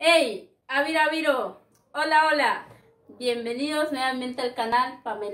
Hey, Aviro, hola, hola, bienvenidos nuevamente al canal Pamela.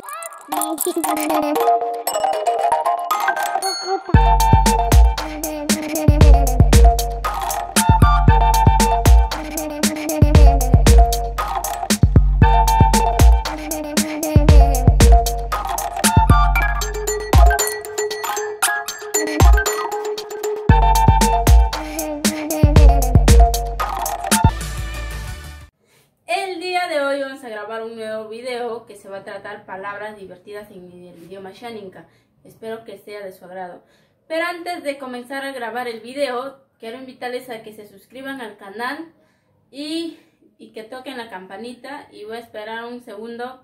El día de hoy vamos a grabar un nuevo video que se va a tratar palabras divertidas en el idioma Xaninka. Espero que sea de su agrado. Pero antes de comenzar a grabar el video, quiero invitarles a que se suscriban al canal y que toquen la campanita. Y voy a esperar un segundo.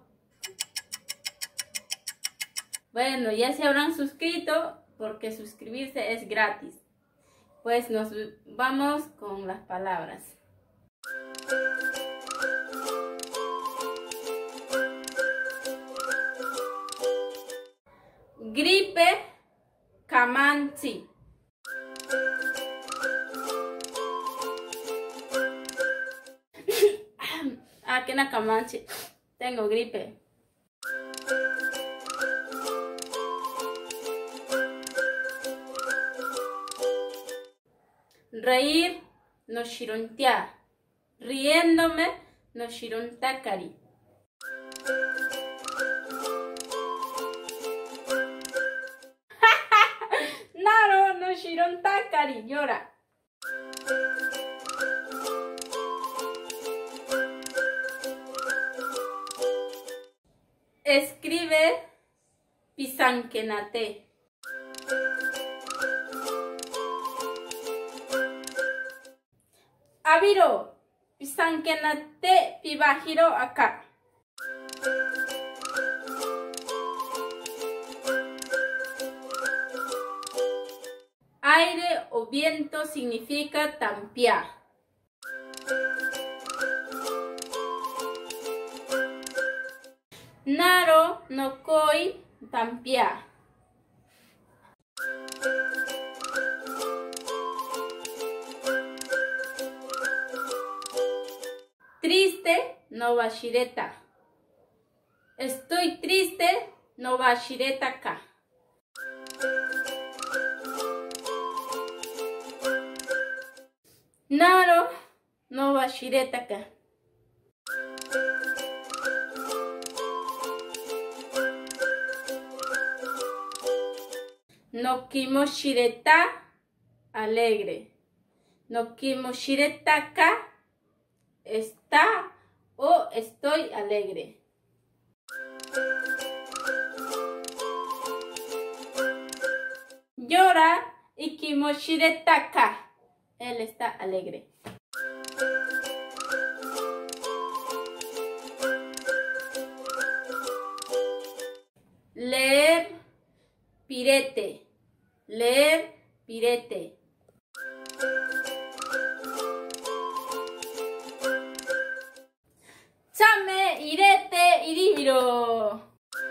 Bueno, ya se habrán suscrito porque suscribirse es gratis. Pues nos vamos con las palabras. Gripe Kamanchi. Que na Kamanchi. Tengo gripe. Reír no shirontia. Riéndome no shirontakari. Naro no shirontakari. Llora. Escribe pisankenate. Aviro, pisankenate pibajiro acá. Aire o viento significa tampia. Naro no koi tampia. Triste no bashireta. Estoy triste no bashireta ka. Naro no bashireta ka. No kimoshireta alegre. No kimoshireta ka está o estoy alegre. Llora y kimoshireta ka. Él está alegre. Leer pirete. Leer pirete. Chame irete iribiro.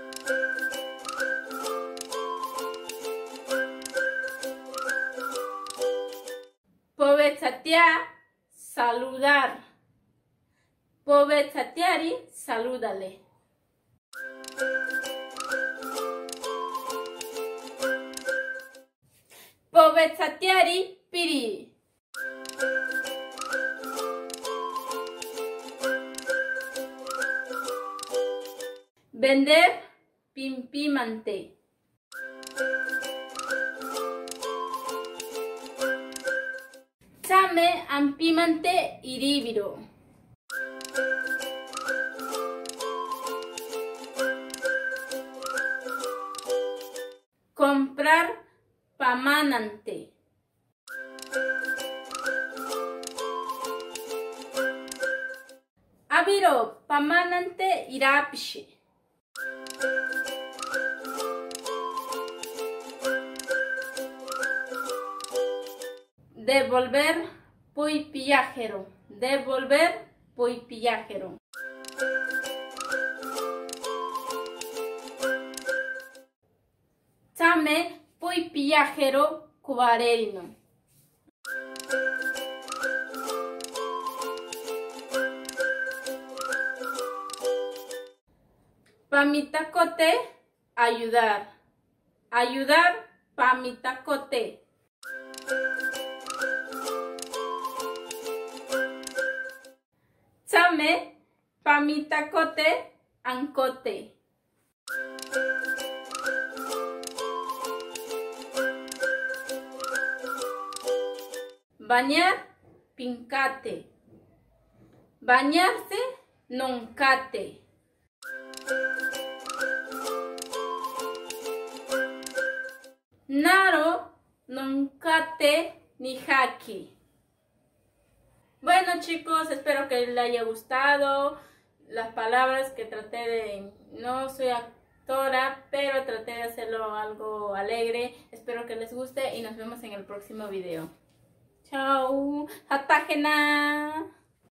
Povetsatia saludar. Povetsatiari salúdale. Povetsatiari piri. Vender pimpimante. Chame ampimante iribiro. Comprar pamanante. Aviro pamanante irapishi. Devolver puipillajero. Devolver puipillajero. Chame puipillajero cubarerino. Pamitacote, ayudar. Ayudar, pamitacote. Tsame, pamitacote, ancote. Bañar, pincate. Bañarse, noncate. Naro, noncate, nihaki. Bueno chicos, espero que les haya gustado las palabras que traté de... No soy actora, pero traté de hacerlo algo alegre. Espero que les guste y nos vemos en el próximo video. Chao. Hatagena.